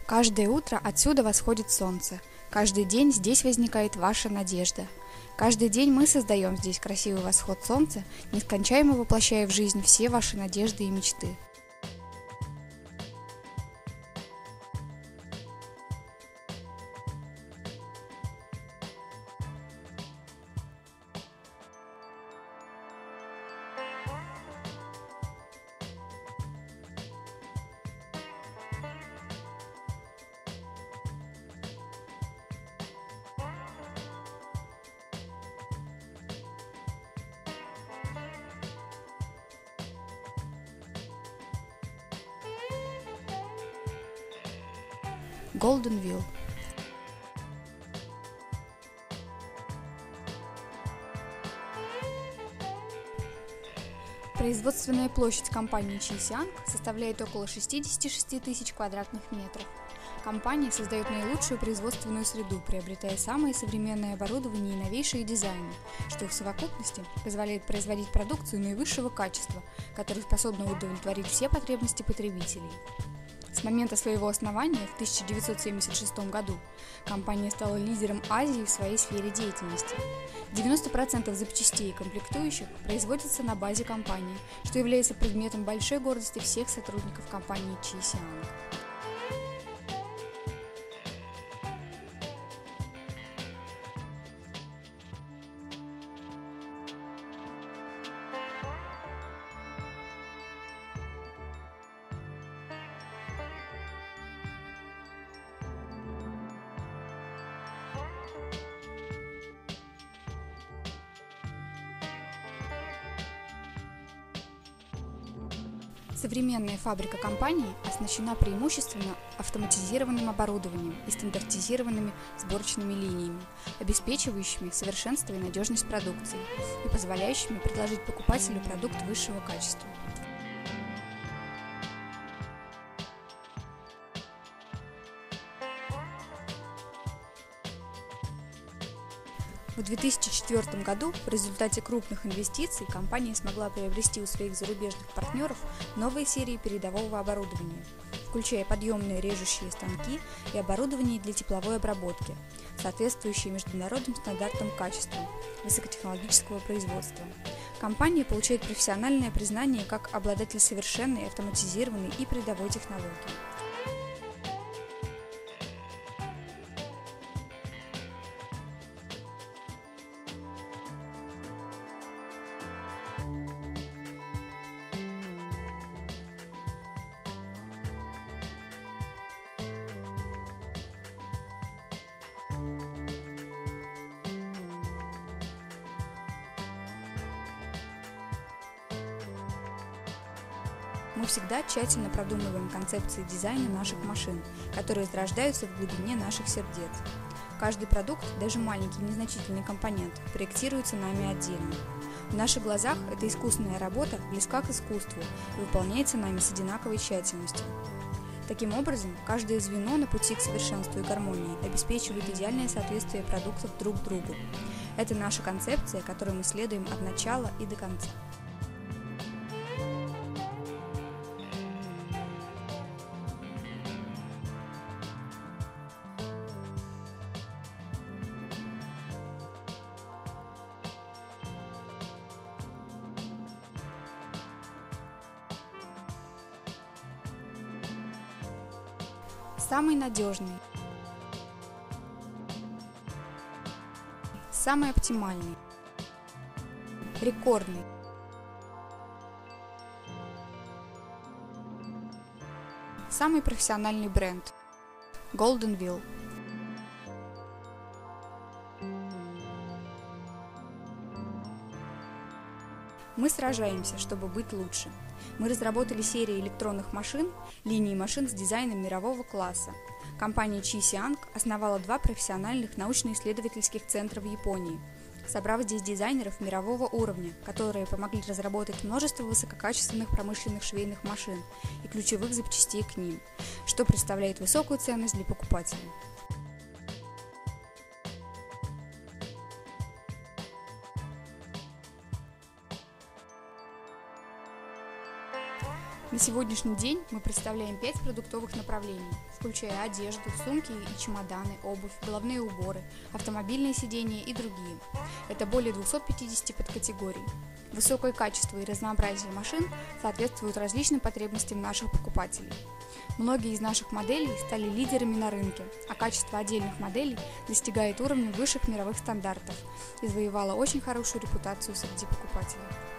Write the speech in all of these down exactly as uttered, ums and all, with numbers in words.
Каждое утро отсюда восходит солнце. Каждый день здесь возникает ваша надежда. Каждый день мы создаем здесь красивый восход солнца, нескончаемо воплощая в жизнь все ваши надежды и мечты. Goldenville. Производственная площадь компании Чисианг составляет около шестьдесят шесть тысяч квадратных метров. Компания создает наилучшую производственную среду, приобретая самое современное оборудование и новейшие дизайны, что в совокупности позволяет производить продукцию наивысшего качества, которая способна удовлетворить все потребности потребителей. С момента своего основания в тысяча девятьсот семьдесят шестом году компания стала лидером Азии в своей сфере деятельности. девяносто процентов запчастей и комплектующих производятся на базе компании, что является предметом большой гордости всех сотрудников компании Чисианг. Современная фабрика компании оснащена преимущественно автоматизированным оборудованием и стандартизированными сборочными линиями, обеспечивающими совершенство и надежность продукции и позволяющими предложить покупателю продукт высшего качества. В две тысячи четвёртом году в результате крупных инвестиций компания смогла приобрести у своих зарубежных партнеров новые серии передового оборудования, включая подъемные режущие станки и оборудование для тепловой обработки, соответствующие международным стандартам качества высокотехнологического производства. Компания получает профессиональное признание как обладатель совершенной автоматизированной и передовой технологии. Мы всегда тщательно продумываем концепции дизайна наших машин, которые зарождаются в глубине наших сердец. Каждый продукт, даже маленький незначительный компонент, проектируется нами отдельно. В наших глазах эта искусственная работа близка к искусству и выполняется нами с одинаковой тщательностью. Таким образом, каждое звено на пути к совершенству и гармонии обеспечивает идеальное соответствие продуктов друг другу. Это наша концепция, которой мы следуем от начала и до конца. Самый надежный, самый оптимальный, рекордный, самый профессиональный бренд – Goldenville. Мы сражаемся, чтобы быть лучше. Мы разработали серию электронных машин, линии машин с дизайном мирового класса. Компания Чисианг основала два профессиональных научно-исследовательских центра в Японии, собрав здесь дизайнеров мирового уровня, которые помогли разработать множество высококачественных промышленных швейных машин и ключевых запчастей к ним, что представляет высокую ценность для покупателя. На сегодняшний день мы представляем пять продуктовых направлений, включая одежду, сумки и чемоданы, обувь, головные уборы, автомобильные сиденья и другие. Это более двухсот пятидесяти подкатегорий. Высокое качество и разнообразие машин соответствуют различным потребностям наших покупателей. Многие из наших моделей стали лидерами на рынке, а качество отдельных моделей достигает уровня высших мировых стандартов и завоевало очень хорошую репутацию среди покупателей.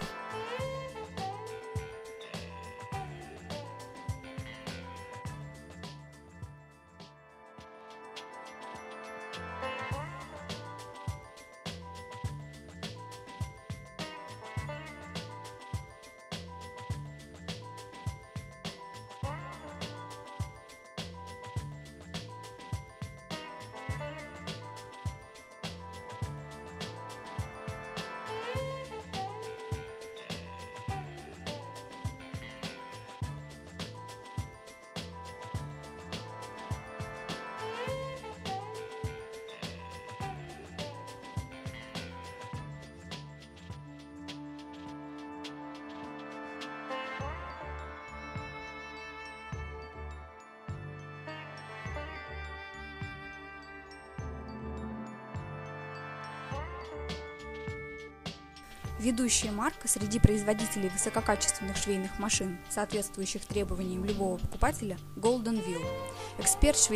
Ведущая марка среди производителей высококачественных швейных машин, соответствующих требованиям любого покупателя, Golden Wheel. Эксперт швейных